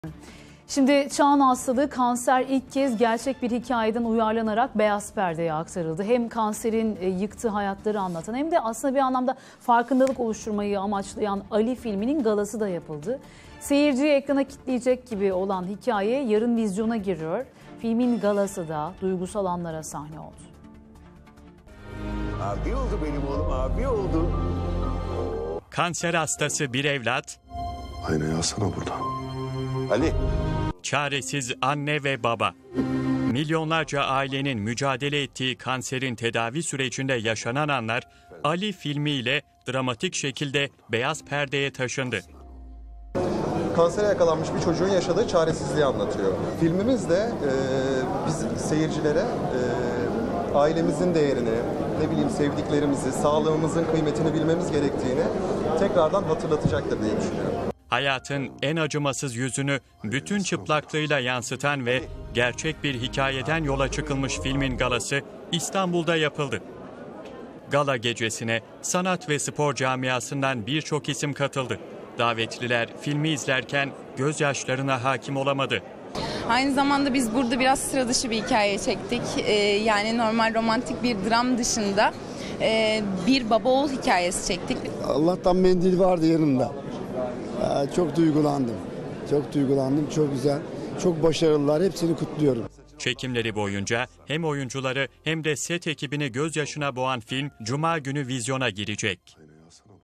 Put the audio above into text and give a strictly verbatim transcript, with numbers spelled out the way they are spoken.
Şimdi çağın hastalığı kanser ilk kez gerçek bir hikayeden uyarlanarak beyaz perdeye aktarıldı. Hem kanserin yıktığı hayatları anlatan hem de aslında bir anlamda farkındalık oluşturmayı amaçlayan Ali filminin galası da yapıldı. Seyirciyi ekrana kitleyecek gibi olan hikaye yarın vizyona giriyor. Filmin galası da duygusal anlara sahne oldu. Abi oldu benim oğlum, abi oldu. Kanser hastası bir evlat, Aynayı alsana burada. Ali. çaresiz anne ve baba. Milyonlarca ailenin mücadele ettiği kanserin tedavi sürecinde yaşanan anlar Ali filmiyle dramatik şekilde beyaz perdeye taşındı. Kansere yakalanmış bir çocuğun yaşadığı çaresizliği anlatıyor. Filmimiz de e, biz seyircilere e, ailemizin değerini, ne bileyim sevdiklerimizi, sağlığımızın kıymetini bilmemiz gerektiğini tekrardan hatırlatacaktır diye düşünüyorum. Hayatın en acımasız yüzünü bütün çıplaklığıyla yansıtan ve gerçek bir hikayeden yola çıkılmış filmin galası İstanbul'da yapıldı. Gala gecesine sanat ve spor camiasından birçok isim katıldı. Davetliler filmi izlerken gözyaşlarına hakim olamadı. Aynı zamanda biz burada biraz sıra dışı bir hikaye çektik. Ee, yani normal romantik bir dram dışında e, bir baba oğul hikayesi çektik. Allah'tan mendil vardı yanımda. Ee, çok duygulandım. Çok duygulandım. Çok güzel. Çok başarılılar. Hepsini kutluyorum. Çekimleri boyunca hem oyuncuları hem de set ekibini gözyaşına boğan film Cuma günü vizyona girecek.